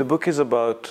book is about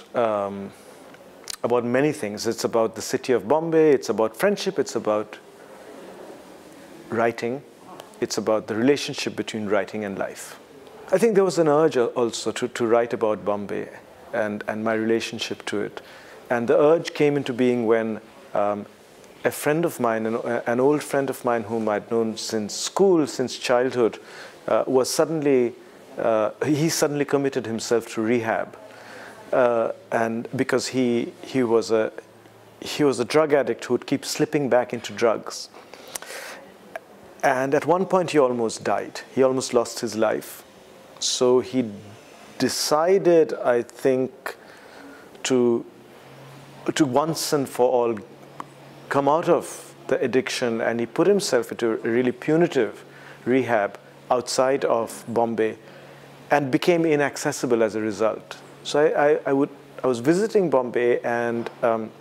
many things. It's about the city of Bombay. It's about friendship. It's about writing. It's about the relationship between writing and life. I think there was an urge also to write about Bombay and my relationship to it. And the urge came into being when a friend of mine, an old friend of mine whom I'd known since school, since childhood, was suddenly, he suddenly committed himself to rehab. And because he was a drug addict who would keep slipping back into drugs. And at one point he almost died. He almost lost his life. So he decided, I think, to once and for all come out of the addiction, and he put himself into a really punitive rehab outside of Bombay and became inaccessible as a result. So I was visiting Bombay, and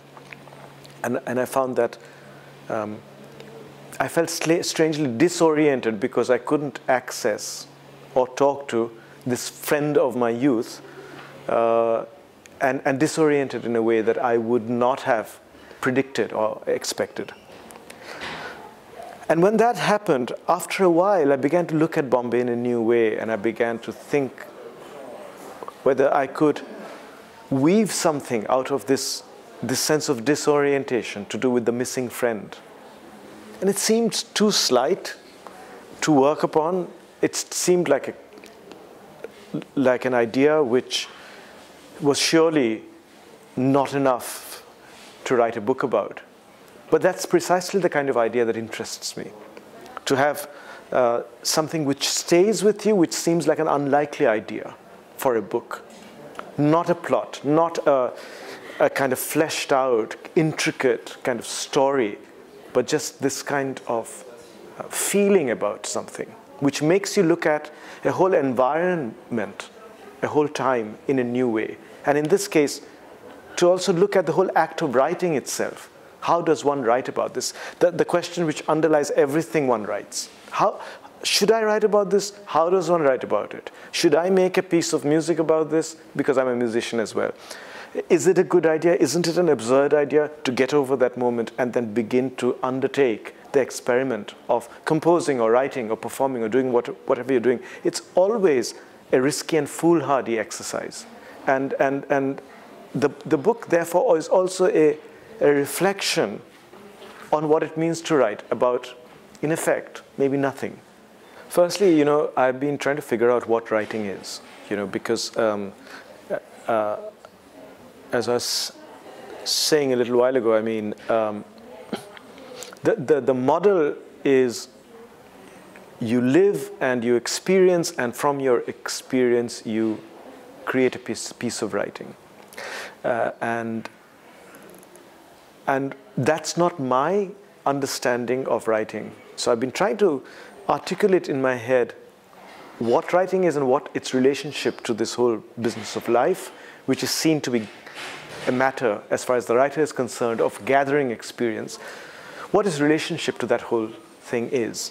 I found that I felt strangely disoriented because I couldn't access or talk to this friend of my youth, and disoriented in a way that I would not have predicted or expected. And when that happened, after a while, I began to look at Bombay in a new way, and I began to think whether I could weave something out of this sense of disorientation to do with the missing friend. And it seemed too slight to work upon. It seemed like an idea which was surely not enough to write a book about. But that's precisely the kind of idea that interests me. To have something which stays with you, which seems like an unlikely idea for a book. Not a plot, not a kind of fleshed out, intricate kind of story, but just this kind of feeling about something, which makes you look at a whole environment, a whole time in a new way. And in this case, to also look at the whole act of writing itself. How does one write about this? The question which underlies everything one writes. How should I write about this? How does one write about it? Should I make a piece of music about this? Because I'm a musician as well. Is it a good idea? Isn't it an absurd idea to get over that moment and then begin to undertake the experiment of composing or writing or performing or doing whatever you're doing? It's always a risky and foolhardy exercise. And the book, therefore, is also a reflection on what it means to write about, in effect, maybe nothing. Firstly, I've been trying to figure out what writing is, because as I was saying a little while ago, I mean, the model is you live and you experience, and from your experience you create a piece of writing. And that's not my understanding of writing. So I've been trying to articulate in my head what writing is and what its relationship to this whole business of life, which is seen to be a matter, as far as the writer is concerned, of gathering experience. What his relationship to that whole thing is.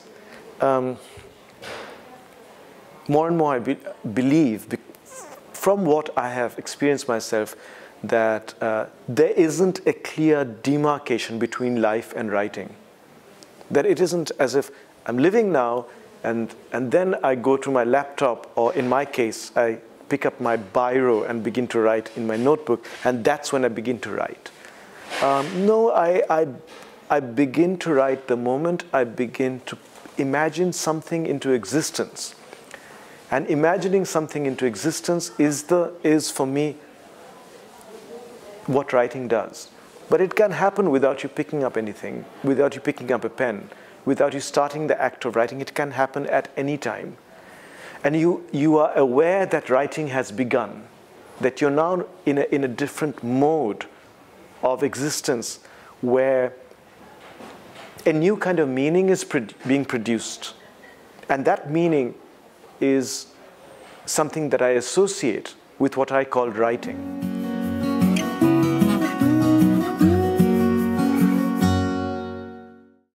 More and more I believe, from what I have experienced myself, that there isn't a clear demarcation between life and writing. That it isn't as if I'm living now and then I go to my laptop, or in my case, I pick up my biro and begin to write in my notebook, and that's when I begin to write. No, I begin to write the moment I begin to imagine something into existence. And imagining something into existence is for me what writing does. But it can happen without you picking up anything, without you picking up a pen, without you starting the act of writing. It can happen at any time. And you are aware that writing has begun, that you're now in a different mode of existence where a new kind of meaning is being produced. And that meaning is something that I associate with what I call writing.